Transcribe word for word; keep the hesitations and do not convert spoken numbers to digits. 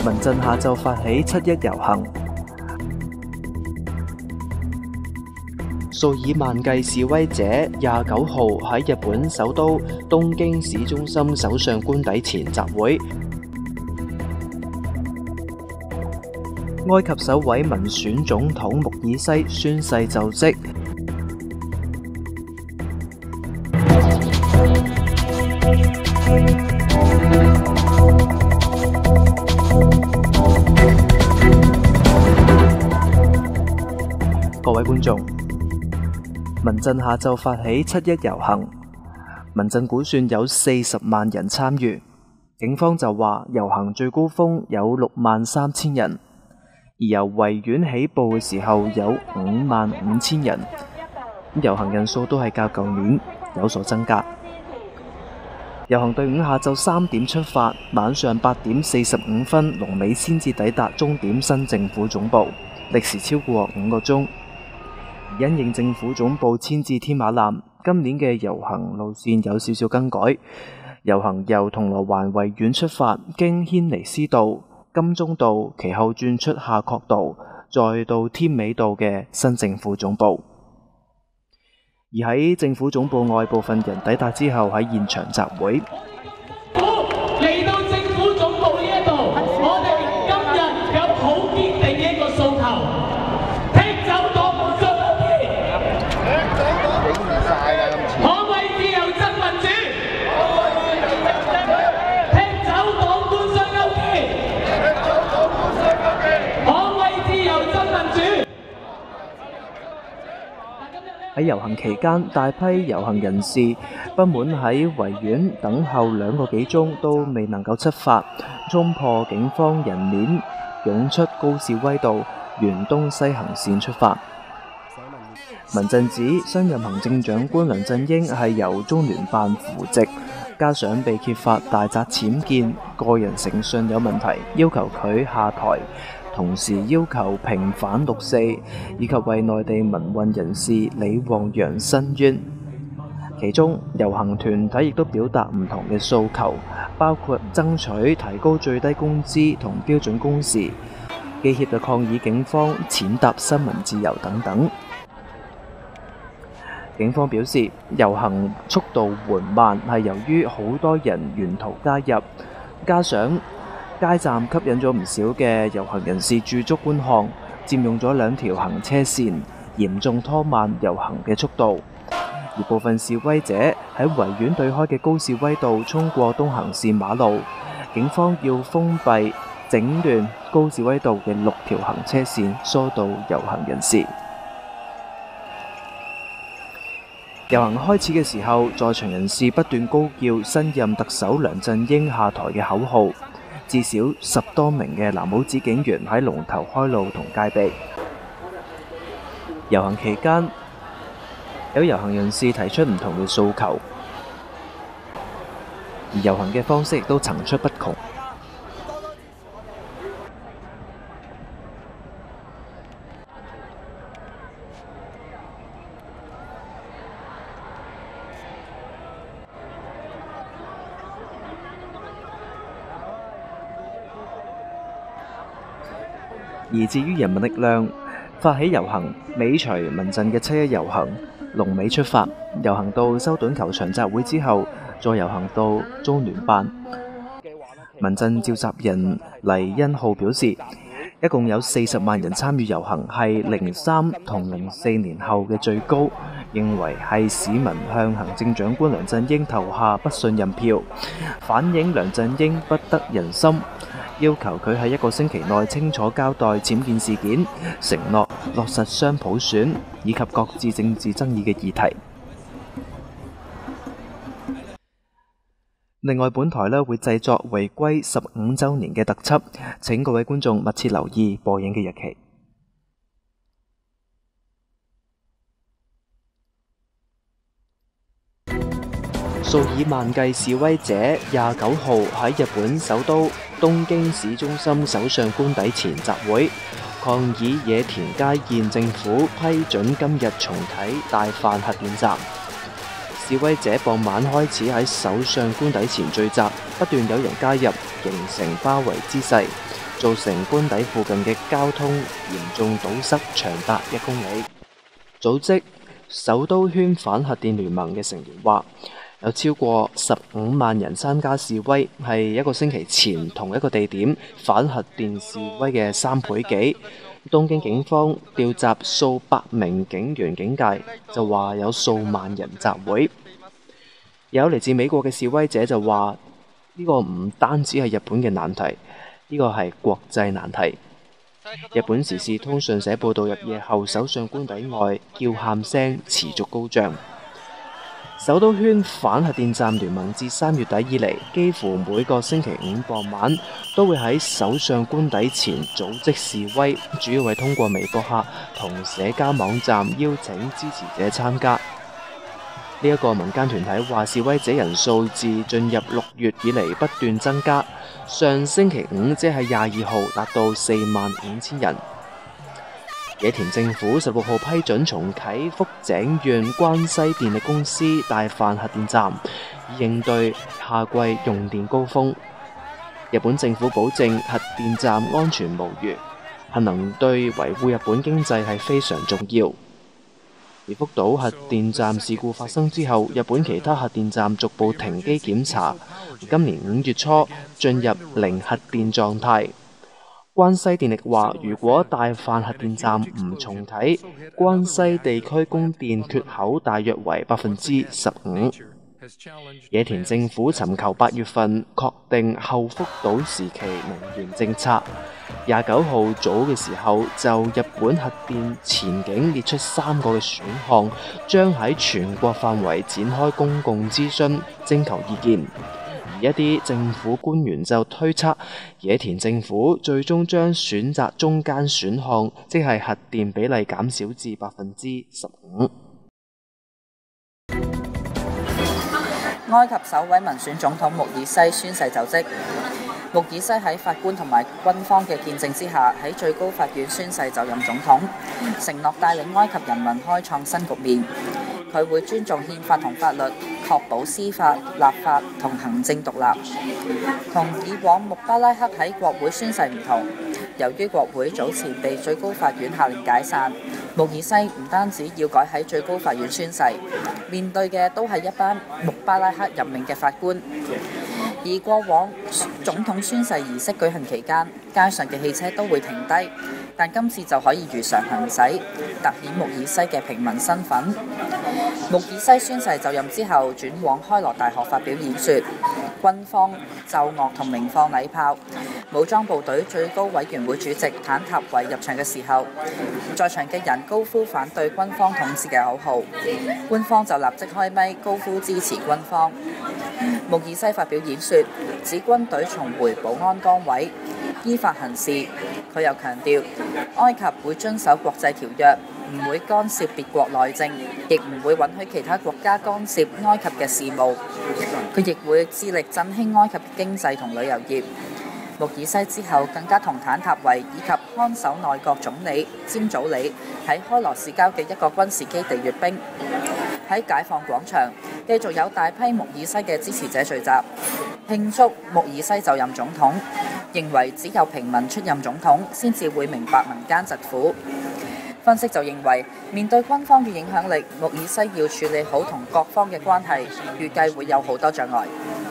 民陣下晝發起七一遊行，數以萬計示威者廿九號喺日本首都東京市中心首相官邸前集會。埃及首位民選總統穆爾西宣誓就職。各位觀眾，民陣下晝發起七一遊行，民陣估算有四十萬人參與，警方就話遊行最高峰有六萬三千人。而由維園起步嘅時候有五萬五千人，遊行人數都係較舊年有所增加。遊行隊伍下晝三點出發，晚上八點四十五分龍尾先至抵達終點新政府總部，歷時超過五個鐘。因應政府總部遷至天馬南，今年嘅遊行路線有少少更改。遊行由銅鑼灣維園出發，經軒尼詩道、金鐘道，其後轉出夏慤道，再到添美道嘅新政府總部。而喺政府總部外，部分人抵達之後喺現場集會。 嚟到政府總部呢一度，我哋今日有好堅定嘅一個訴求，踢走黨本身 O K， 捍衛自由真民主，踢走黨本身 O K。 喺遊行期間，大批遊行人士不滿喺維園等候兩個幾鐘都未能夠出發，衝破警方人鏈，湧出高士威道沿東西行線出發。民陣指新任行政長官梁振英係由中聯辦扶植，加上被揭發大宅僭建，個人誠信有問題，要求佢下台。同時要求平反六四，以及為內地民運人士李旺陽申冤。其中遊行團體亦都表達唔同嘅訴求，包括爭取提高最低工資同標準工時，記協就抗議警方踐踏新聞自由等等。警方表示，遊行速度緩慢係由於好多人沿途加入，加上街站吸引咗唔少嘅遊行人士駐足觀看，佔用咗兩條行車線，嚴重拖慢遊行嘅速度。而部分示威者喺維園對開嘅高士威道衝過東行線馬路，警方要封閉整亂高士威道嘅六條行車線，疏導遊行人士。遊行開始嘅時候，在場人士不斷高叫新任特首梁振英下台嘅口號。至少十多名嘅藍帽子警員喺龍頭開路同戒備。遊行期間，有遊行人士提出唔同嘅訴求，而遊行嘅方式亦都層出不窮。而至於人民力量發起遊行，尾隨民陣嘅七一遊行，龍尾出發，遊行到修頓球場集會之後，再遊行到中聯辦。民陣召集人黎恩浩表示，一共有四十萬人參與遊行，係零三同零四年後嘅最高，認為係市民向行政長官梁振英投下不信任票，反映梁振英不得人心。要求佢喺一個星期內清楚交代僭建事件，承諾落實雙普選以及各自政治爭議嘅議題。另外，本台呢會製作回歸十五週年嘅特輯，請各位觀眾密切留意播映嘅日期。數以萬計示威者廿九號喺日本首都東京市中心首相官邸前集會，抗議野田佳彥政府批准今日重啟大阪核電站。示威者傍晚開始喺首相官邸前聚集，不斷有人加入，形成包圍姿勢。 造成官邸附近嘅交通嚴重堵塞長達一公里。組織首都圈反核電聯盟嘅成員話，有超過十五萬人參加示威，係一個星期前同一個地點反核電示威嘅三倍幾。東京警方調集數百名警員警戒，就話有數萬人集會。有嚟自美國嘅示威者就話，呢個唔單止係日本嘅難題，呢個係國際難題。日本時事通訊社報道，入夜後首相官邸外叫喊聲持續高漲。首都圈反核電站聯盟自三月底以嚟，幾乎每個星期五傍晚都會喺首相官邸前組織示威，主要係通過微博客同社交網站邀請支持者參加。呢一個民間團體話，示威者人數自進入六月以嚟不斷增加，上星期五即係廿二號達到四萬五千人。野田政府十六號批准重啟福井縣關西電力公司大飯核電站，以應對夏季用電高峰。日本政府保證核電站安全無虞，核能對維護日本經濟係非常重要。而福島核電站事故發生之後，日本其他核電站逐步停機檢查，今年五月初進入零核電狀態。關西電力話，如果大飯核電站唔重啟，關西地區供電缺口大約為百分之十五。野田政府尋求八月份確定後福島時期能源政策。廿九號早嘅時候，就日本核電前景列出三個嘅選項，將喺全國範圍展開公共諮詢，徵求意見。而一啲政府官員就推測，野田政府最終將選擇中間選項，即係核電比例減少至百分之十五。 埃及首位民選總統穆爾西宣誓就職。穆爾西喺法官同埋軍方嘅見證之下，喺最高法院宣誓就任總統，承諾帶領埃及人民開創新局面。佢會尊重憲法同法律，確保司法、立法同行政獨立。同以往穆巴拉克喺國會宣誓唔同，由於國會早前被最高法院下令解散，穆爾西唔單止要改喺最高法院宣誓，面對嘅都係一班穆巴拉克任命嘅法官。而過往總統宣誓儀式舉行期間，街上嘅汽車都會停低，但今次就可以如常行駛，凸顯穆爾西嘅平民身份。穆爾西宣誓就任之後，轉往開羅大學發表演說，軍方奏樂同鳴放禮炮。武裝部隊最高委員會主席坦塔維入場嘅時候，在場嘅人高呼反對軍方統治嘅口號，官方就立即開咪高呼支持軍方。穆爾西發表演說，指軍隊重回保安崗位，依法行事。佢又強調，埃及會遵守國際條約，唔會干涉別國內政，亦唔會允許其他國家干涉埃及嘅事務。佢亦會致力振興埃及經濟同旅遊業。穆爾西之後更加同坦塔維以及看守內閣總理詹祖里喺開羅市郊嘅一個軍事基地閱兵。喺解放廣場繼續有大批穆爾西嘅支持者聚集，慶祝穆爾西就任總統，認為只有平民出任總統先至會明白民間疾苦。分析就認為，面對軍方嘅影響力，穆爾西要處理好同各方嘅關係，預計會有好多障礙。